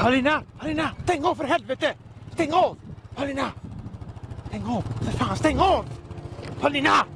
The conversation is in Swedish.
Paulina, stäng av för helvete! Stäng av! Paulina! Stäng av, för fan, stäng av! Paulina!